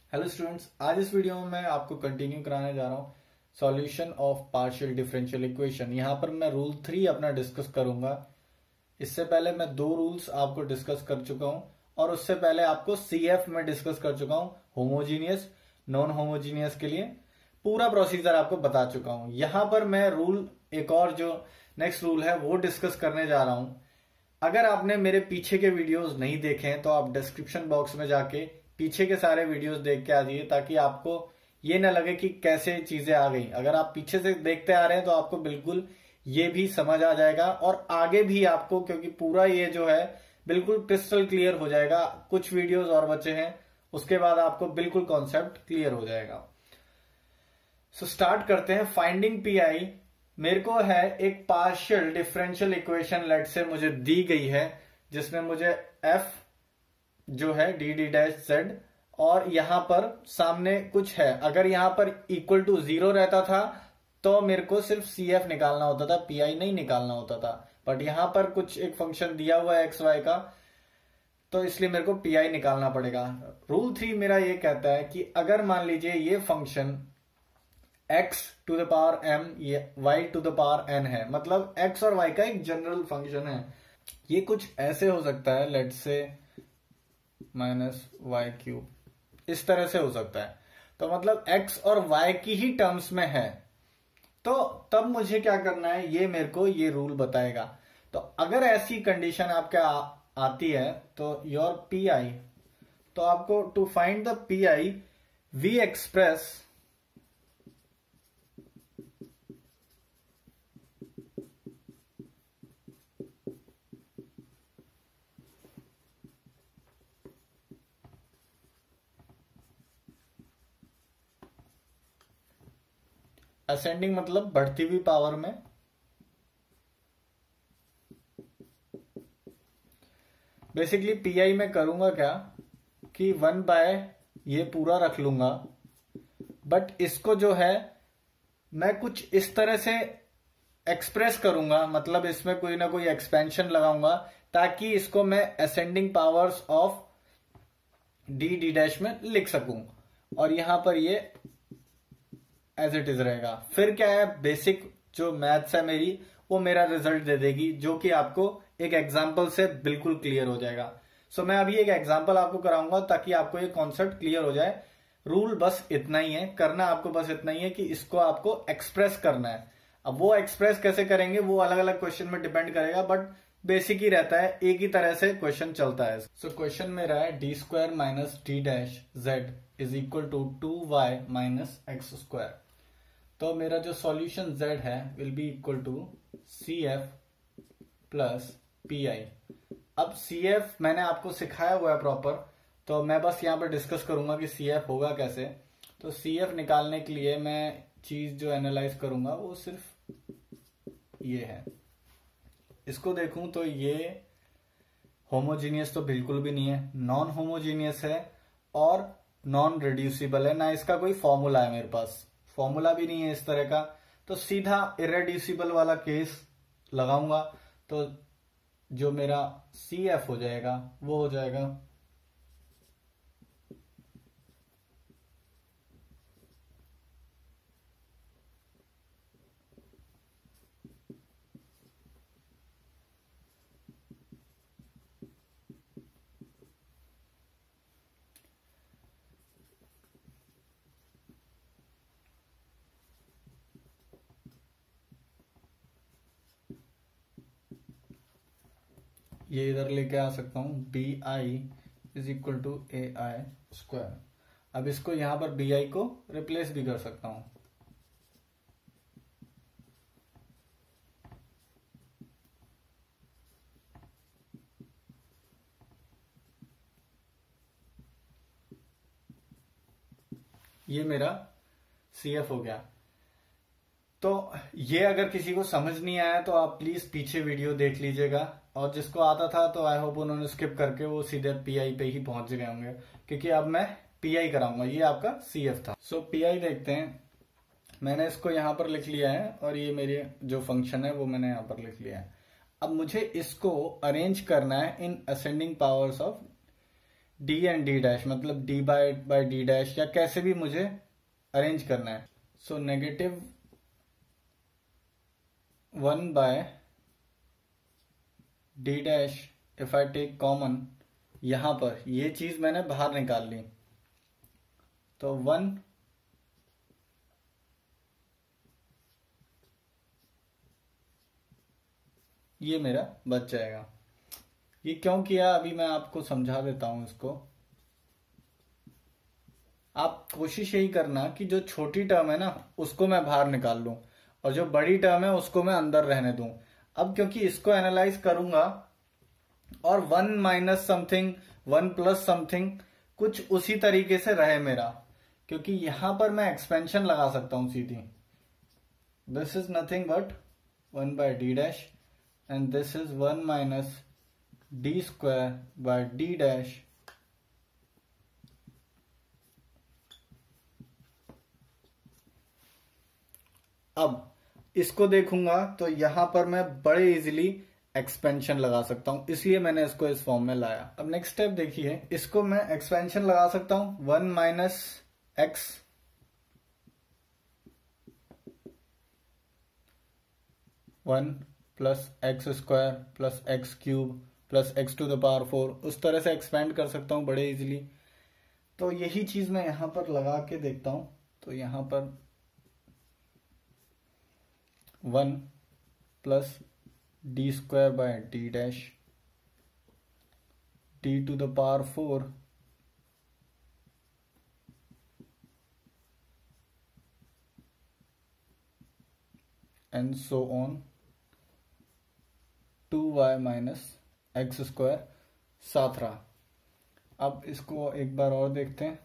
Hello students, आज इस video में मैं आपको कंटिन्यू कराने जा रहा हूँ solution of partial differential equation. यहाँ पर मैं रूल 3 अपना डिस्कस करूंगा। इससे पहले मैं 2 रूल्स आपको डिस्कस कर चुका हूँ और उससे पहले आपको CF में डिस्कस कर चुका हूँ। होमोजीनियस नॉन होमोजीनियस के लिए पूरा प्रोसीजर आपको बता चुका हूँ। यहाँ पर मैं रूल एक और जो नेक्स्ट रूल है वो डिस्कस करने जा रहा हूँ। अगर आपने मेरे पीछे के वीडियोस नहीं देखे हैं तो आप डिस्क्रिप्शन बॉक्स में जाके पीछे के सारे वीडियोस देख के आ जाइए, ताकि आपको ये ना लगे कि कैसे चीजें आ गई। अगर आप पीछे से देखते आ रहे हैं तो आपको बिल्कुल ये भी समझ आ जाएगा और आगे भी आपको, क्योंकि पूरा ये जो है बिल्कुल क्रिस्टल क्लियर हो जाएगा। कुछ वीडियोस और बचे हैं, उसके बाद आपको बिल्कुल कॉन्सेप्ट क्लियर हो जाएगा। सो स्टार्ट करते हैं। फाइंडिंग PI मेरे को है एक पार्शियल डिफरेंशियल इक्वेशन लेट से मुझे दी गई है, जिसमें मुझे f जो है dd' और यहां पर सामने कुछ है। अगर यहां पर इक्वल टू 0 रहता था तो मेरे को सिर्फ CF निकालना होता था, PI नहीं निकालना होता था। बट यहां पर कुछ एक फंक्शन दिया हुआ है XY का, तो इसलिए मेरे को PI निकालना पड़ेगा। रूल 3 मेरा ये कहता है कि अगर मान लीजिए ये function x to the power m ये y to the power n है, मतलब x और y का एक जनरल फंक्शन है। ये कुछ ऐसे हो सकता है, लेट से -y³, इस तरह से हो सकता है। तो मतलब x और y की ही टर्म्स में है, तो तब मुझे क्या करना है ये मेरे को ये रूल बताएगा। तो अगर ऐसी कंडीशन आपके आती है तो योर PI, तो आपको to find the PI we express ascending, मतलब बढ़ती हुई पावर में। बेसिकली PI में करूंगा क्या कि 1 बाय ये पूरा रख लूंगा, बट इसको जो है मैं कुछ इस तरह से एक्सप्रेस करूंगा, मतलब इसमें कोई ना कोई एक्सपेंशन लगाऊंगा ताकि इसको मैं असेंडिंग पावर्स ऑफ dd' में लिख सकूं, और यहां पर ये एज इट इज रहेगा। फिर क्या है, बेसिक जो मैथ्स है मेरी वो मेरा रिजल्ट दे देगी, जो कि आपको एक एग्जांपल से बिल्कुल क्लियर हो जाएगा। सो मैं अभी एक एग्जांपल आपको कराऊंगा ताकि आपको ये कॉन्सेप्ट क्लियर हो जाए। रूल बस इतना ही है, करना आपको बस इतना ही है कि इसको आपको एक्सप्रेस करना है। अब वो एक्सप्रेस कैसे करेंगे वो अलग अलग क्वेश्चन में डिपेंड करेगा, बट बेसिक ही रहता है, एक ही तरह से क्वेश्चन चलता है। सो क्वेश्चन में रहा है d² - d' is equal to 2y - x²। तो मेरा जो सॉल्यूशन z है will be equal to CF plus PI। अब CF मैंने आपको सिखाया हुआ है प्रॉपर, तो मैं बस यहां पर डिस्कस करूंगा कि CF होगा कैसे। तो CF निकालने के लिए मैं चीज जो एनालाइज करूंगा वो सिर्फ ये है। इसको देखूं तो ये होमोजीनियस तो बिल्कुल भी नहीं है, नॉन होमोजीनियस है और नॉन रिड्यूसिबल है। ना इसका कोई फॉर्मूला है, मेरे पास फॉर्मूला भी नहीं है इस तरह का। तो सीधा इरेड्यूसिबल वाला केस लगाऊंगा, तो जो मेरा CF हो जाएगा वो हो जाएगा ये इधर लेके आ सकता हूं, BI is equal to AI²। अब इसको यहां पर BI को रिप्लेस भी कर सकता हूं। ये मेरा CF हो गया। तो ये अगर किसी को समझ नहीं आया तो आप प्लीज पीछे वीडियो देख लीजिएगा, और जिसको आता था तो आई होप उन्होंने स्किप करके वो सीधे PI पे ही पहुंच गए होंगे, क्योंकि अब मैं PI कराऊंगा। ये आपका CF था। सो PI देखते हैं। मैंने इसको यहां पर लिख लिया है और ये मेरे जो फंक्शन है वो मैंने यहां पर लिख लिया है। अब मुझे इसको अरेंज करना है in ascending powers of D and D dash, मतलब डी बाय डी डैश, या कैसे भी मुझे अरेंज करना है। So negative 1 by D dash, if I take common, यहां पर ये चीज मैंने बाहर निकाल ली, तो 1 ये मेरा बच जाएगा। ये क्यों किया अभी मैं आपको समझा देता हूं इसको। आप कोशिश यही करना कि जो छोटी टर्म है ना उसको मैं बाहर निकाल लूं और जो बड़ी टर्म है उसको मैं अंदर रहने दूं। अब क्योंकि इसको एनालाइज करूंगा और 1 माइनस समथिंग 1 प्लस समथिंग कुछ उसी तरीके से रहे मेरा, क्योंकि यहां पर मैं एक्सपेंशन लगा सकता हूं सीधी। This is nothing but 1 by D dash and this is 1 minus D square by D dash अब इसको देखूंगा तो यहां पर मैं बड़े इजीली एक्सपेंशन लगा सकता हूं, इसलिए मैंने इसको इस फॉर्म में लाया। अब नेक्स्ट स्टेप देखिए, इसको मैं एक्सपेंशन लगा सकता हूं 1 minus x 1 plus x square plus x cube plus x to the power 4, उस तरह से एक्सपेंड कर सकता हूं बड़े इजीली। तो यही चीज मैं यहां पर लगा के देखता हूं, तो यहां पर 1 plus D square by D dash D to the power 4 and so on 2y minus x square साथ रहा। अब इसको एक बार और देखते हैं।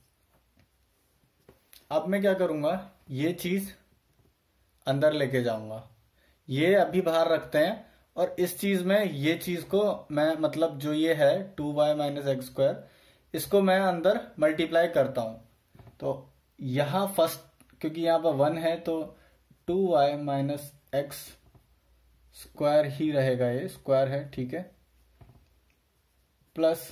अब मैं क्या करूंगा, ये चीज अंदर लेके जाऊंगा, ये अभी बाहर रखते हैं और इस चीज में ये चीज को मैं, मतलब जो ये है 2y माइनस एक्स स्क्वायर, इसको मैं अंदर मल्टीप्लाई करता हूं। तो यहां फर्स्ट, क्योंकि यहां पर 1 है तो 2y माइनस एक्स स्क्वायर ही रहेगा, ये स्क्वायर है, ठीक है, प्लस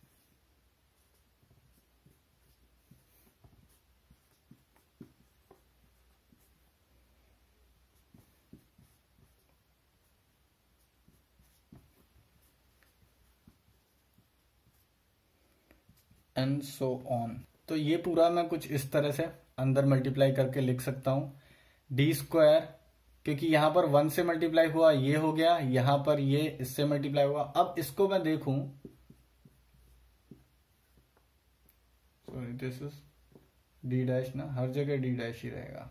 एंड सो ऑन। तो ये पूरा मैं कुछ इस तरह से अंदर मल्टीप्लाई करके लिख सकता हूं। डी स्क्वायर, क्योंकि यहां पर 1 से मल्टीप्लाई हुआ ये हो गया, यहां पर ये इससे मल्टीप्लाई हुआ। अब इसको मैं देखूं, sorry this is D dash ना, हर जगह डी डैश ही रहेगा,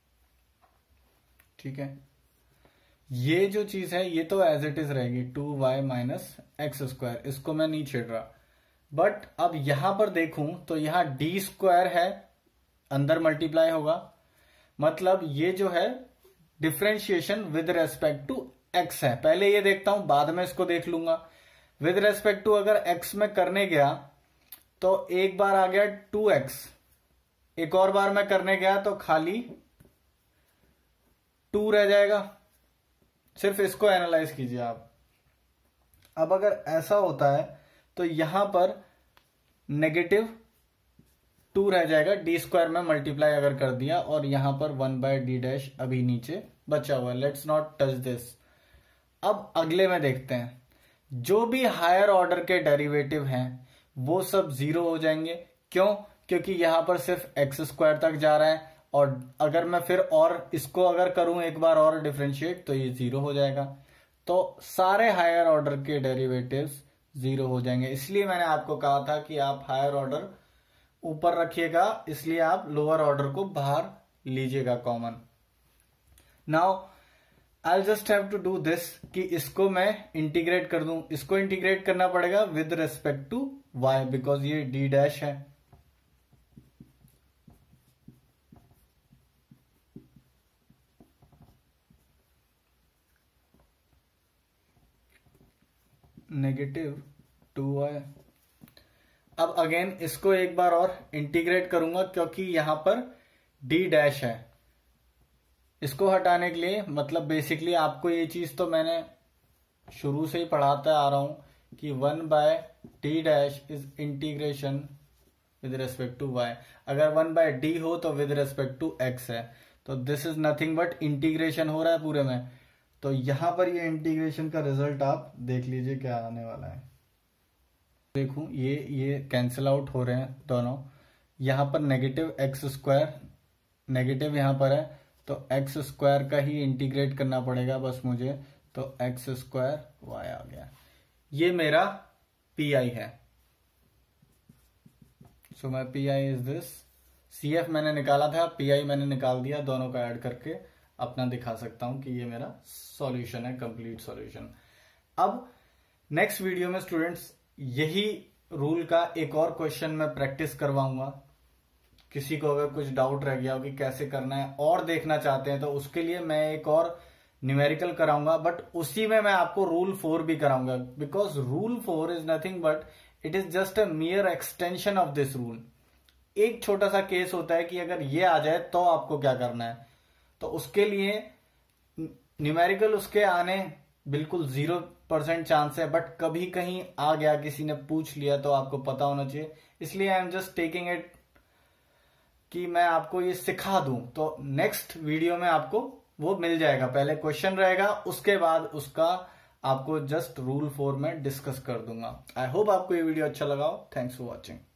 ठीक है। ये जो चीज है ये तो एज इट इज रहेगी 2y माइनस एक्स स्क्वायर, इसको मैं नहीं छेड़ रहा। बट अब यहां पर देखूं तो यहां डी स्क्वायर है, अंदर मल्टीप्लाई होगा, मतलब ये जो है differentiation with respect to x है। पहले ये देखता हूं, बाद में इसको देख लूंगा। विद रेस्पेक्ट टू अगर एक्स में करने गया तो एक बार आ गया 2x, एक और बार मैं करने गया तो खाली 2 रह जाएगा। सिर्फ इसको एनालाइज कीजिए आप। अब अगर ऐसा होता है तो यहां पर नेगेटिव 2 रह जाएगा, डी स्क्वायर में मल्टीप्लाई अगर कर दिया, और यहां पर 1 बाय डी डैश अभी नीचे बचा हुआ है। Let's not touch this. अब अगले में देखते हैं, जो भी हायर ऑर्डर के डेरिवेटिव हैं वो सब 0 हो जाएंगे। क्यों? क्योंकि यहां पर सिर्फ एक्स स्क्वायर तक जा रहा है, और अगर मैं फिर और इसको अगर करूं एक बार और डिफरेंशिएट तो ये 0 हो जाएगा। तो सारे हायर ऑर्डर के डेरिवेटिव्स 0 हो जाएंगे। इसलिए मैंने आपको कहा था कि आप हायर ऑर्डर ऊपर रखिएगा, इसलिए आप लोअर ऑर्डर को बाहर लीजिएगा common. Now I just have to do this कि इसको मैं इंटीग्रेट कर दूं। इसको इंटीग्रेट करना पड़ेगा with respect to y, because ये डी डैश है। Negative 2y। अब अगेन इसको एक बार और इंटीग्रेट करूंगा, क्योंकि यहां पर d डैश है। इसको हटाने के लिए, मतलब बेसिकली आपको ये चीज तो मैंने शुरू से ही पढ़ाता आ रहा हूं कि 1/d dash is integration with respect to y। अगर 1/d हो तो विद रेस्पेक्ट टू x है, तो this is nothing but integration हो रहा है पूरे में। तो यहां पर ये इंटीग्रेशन का रिजल्ट आप देख लीजिए क्या आने वाला है। देखूं ये कैंसिल आउट हो रहे हैं दोनों। यहां पर नेगेटिव एक्स स्क्वायर नेगेटिव यहां पर है, तो एक्स स्क्वायर का ही इंटीग्रेट करना पड़ेगा बस मुझे, तो एक्स स्क्वायर वाई आ गया। ये मेरा पी आई है। So my P I is this. C F मैंने निकाला था, पी आई मैंने निकाल दिया, दोनों का ऐड करके अपना दिखा सकता हूं कि ये मेरा सॉल्यूशन है, कंप्लीट सॉल्यूशन। अब नेक्स्ट वीडियो में स्टूडेंट्स यही रूल का एक और क्वेश्चन मैं प्रैक्टिस करवाऊंगा। किसी को अगर कुछ डाउट रह गया हो कि कैसे करना है और देखना चाहते हैं तो उसके लिए मैं एक और न्यूमेरिकल कराऊंगा, बट उसी में मैं आपको रूल 4 भी कराऊंगा, because rule 4 is nothing but it is just a mere extension of this rule. एक छोटा सा केस होता है कि अगर ये आ जाए तो आपको क्या करना है, तो उसके लिए न्यूमेरिकल उसके आने बिल्कुल 0% चांस है, बट कभी कहीं आ गया, किसी ने पूछ लिया, तो आपको पता होना चाहिए। इसलिए I am just taking it कि मैं आपको ये सिखा दूं, तो नेक्स्ट वीडियो में आपको वो मिल जाएगा। पहले क्वेश्चन रहेगा, उसके बाद उसका आपको जस्ट रूल 4 में डिस्कस कर दूंगा। आई होप आपको ये वीडियो अच्छा लगा हो। Thanks for watching.